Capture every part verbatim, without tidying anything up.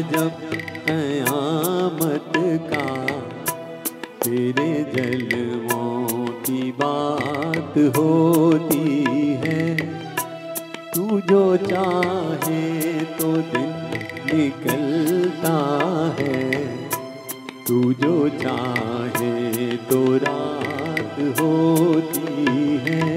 जब क़यामत का, तेरे जलवों की बात होती है। तू जो चाहे तो दिन निकलता है, तू जो चाहे तो रात होती है।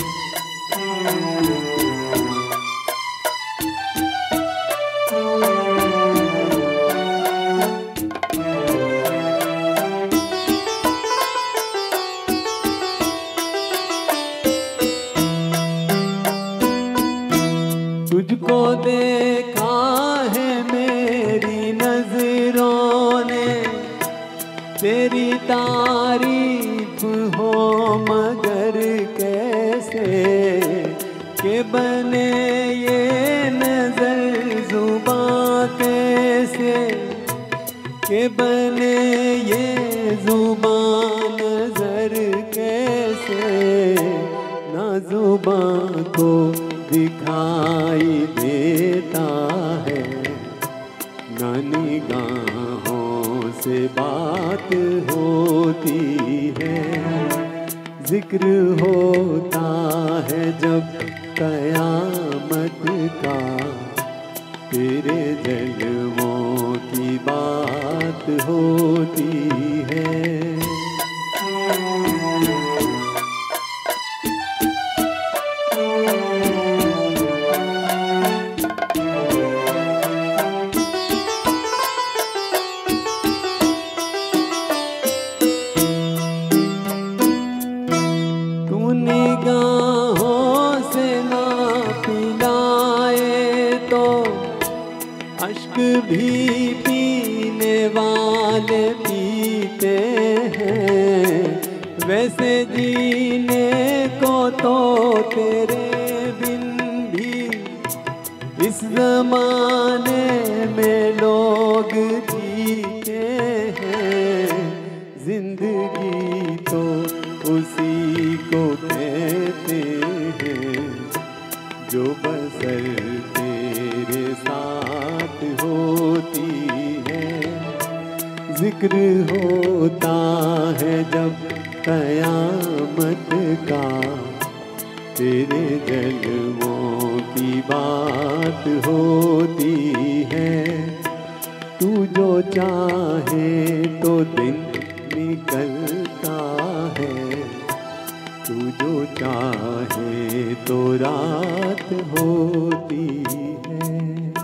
तुझको देखा है मेरी नजरों ने, तेरी तारीफ हो मगर कैसे, के बने ये नजर जुबां कैसे, के बने ये जुबां नजर कैसे, ना जुबां को दिखाई देता है, ना निगाहों से बात होती है। जिक्र होता है जब क़यामत का, तेरे जलवों की बात होती है। निगाहों से ना पिलाए तो अश्क भी पीने वाले पीते हैं। वैसे जीने को तो तेरे बिन भी इस ज़माने में लोग जीते हैं। जिंदगी तो उसी को कहते हैं जो बसर तेरे साथ होती है। जिक्र होता है जब क़यामत का, तेरे जलवों की बात होती है। तू जो चाहे तो दिन निकलता है, तू जो चाहे तो रात होती है।